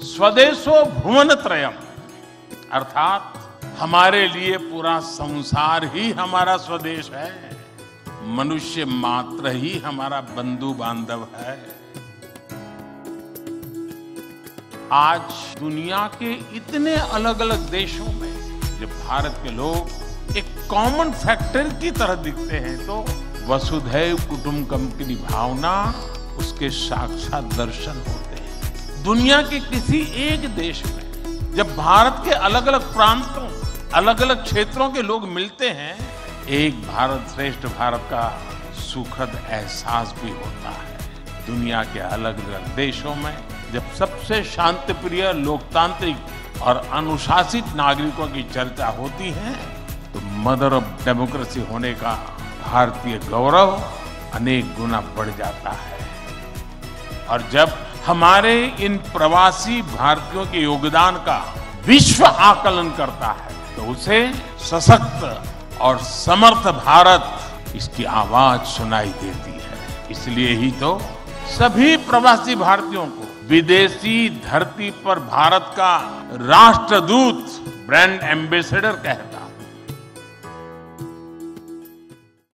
स्वदेशो भुवनत्रयम, अर्थात हमारे लिए पूरा संसार ही हमारा स्वदेश है। मनुष्य मात्र ही हमारा बंधु बांधव है। आज दुनिया के इतने अलग अलग देशों में जब भारत के लोग एक कॉमन फैक्टर की तरह दिखते हैं तो वसुधैव कुटुंबकम की भावना उसके साक्षात दर्शन होते हैं। दुनिया के किसी एक देश में जब भारत के अलग अलग प्रांतों, अलग अलग क्षेत्रों के लोग मिलते हैं, एक भारत श्रेष्ठ भारत का सुखद एहसास भी होता है। दुनिया के अलग अलग देशों में जब सबसे शांतिप्रिय, लोकतांत्रिक और अनुशासित नागरिकों की चर्चा होती है तो मदर ऑफ डेमोक्रेसी होने का भारतीय गौरव अनेक गुना बढ़ जाता है। और जब हमारे इन प्रवासी भारतीयों के योगदान का विश्व आकलन करता है तो उसे सशक्त और समर्थ भारत, इसकी आवाज सुनाई देती है। इसलिए ही तो सभी प्रवासी भारतीयों को विदेशी धरती पर भारत का राष्ट्रदूत, ब्रांड एम्बेसडर कहता है।